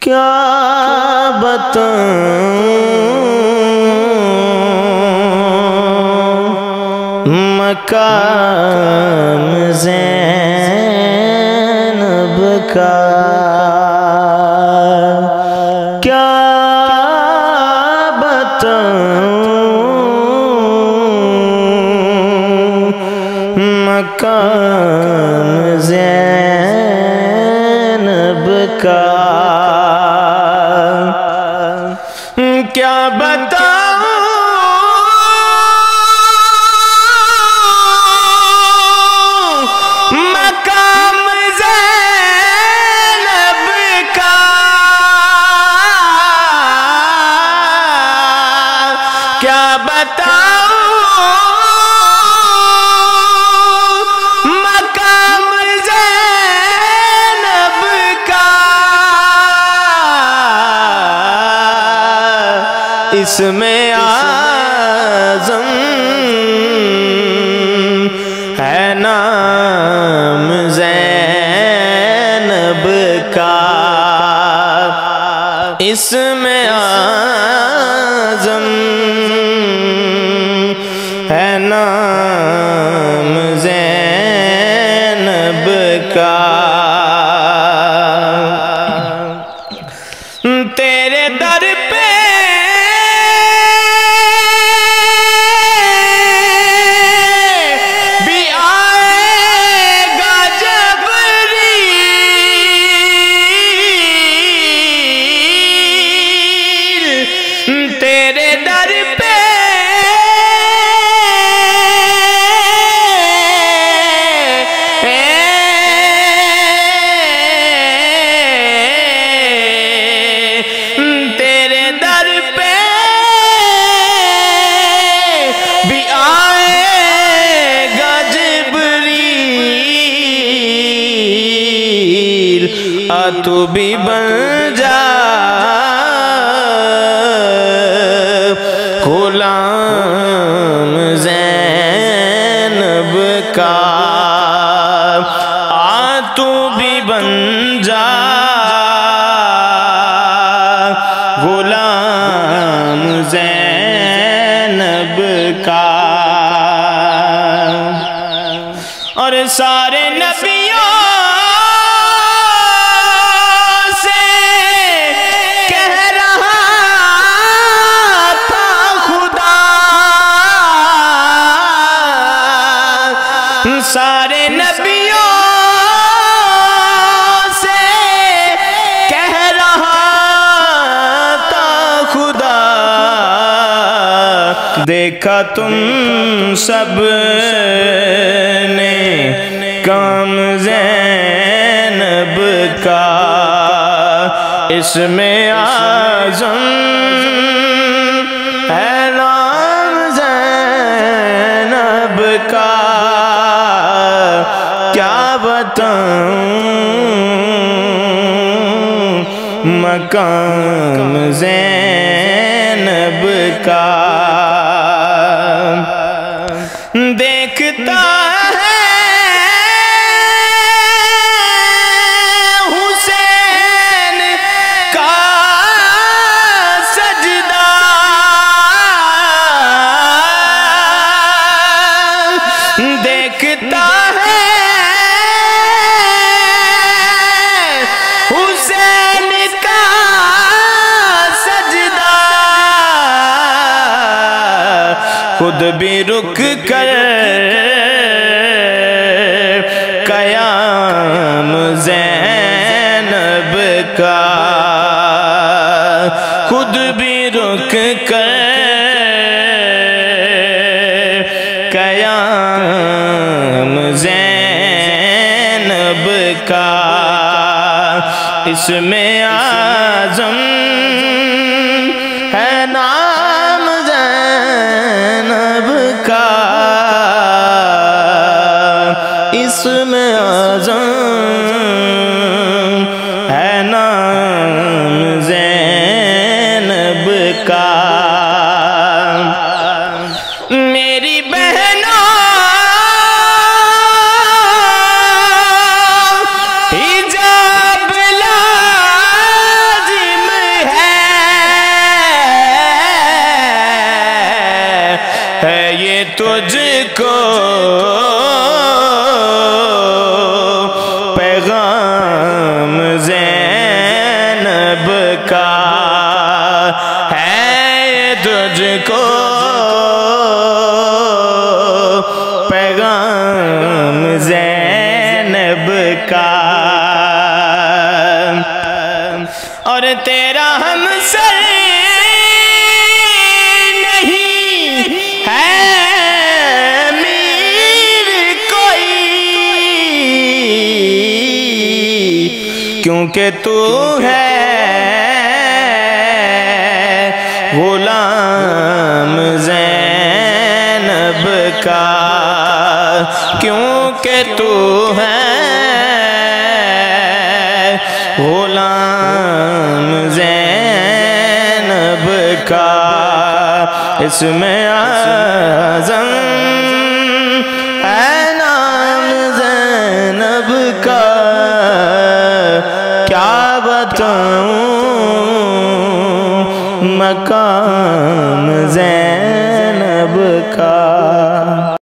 کیا بتاؤں مقام زینب کا، کیا بتاؤں مقام زینب کا، کیا بتاؤں مقام زینب کا، کیا بتاؤں مقام زینب کا، اس میں اعظم ہے نام زینب کا، اس میں اعظم ہے نام زینب کا، تیرے در پہ تیرے در پہ تیرے در پہ بھی آئے گا جبریل، تو بھی بن جا غلام زینب کا، تو بھی بن جا غلام زینب کا، اور سارے نبیوں سارے نبیوں سے کہہ رہا تھا خدا، دیکھا تم سب نے کام زینب کا، اس میں اعظم ہے نام زینب کا، کیا بتاؤں مقام زینب کا، دیکھتا ہے حسین کا سجدہ، دیکھتا ہے حسین کا سجدہ، خود بھی رک کر قیام زینب کا، خود بھی رک کر قیام زینب کا، اس میں اعظم ہے نام زینب کا، اس میں اعظم ہے نام زینب کا، میری بہنوں حجاب لاجئے اور تیرا ہم سر نہیں ہے میر کوئی، کیونکہ تو ہے غلام زینب کا، کیونکہ تو ہے غلام زینب کا، اسم اعظم ہے نام زینب کا، کیا بتاؤں مقام زینب کا۔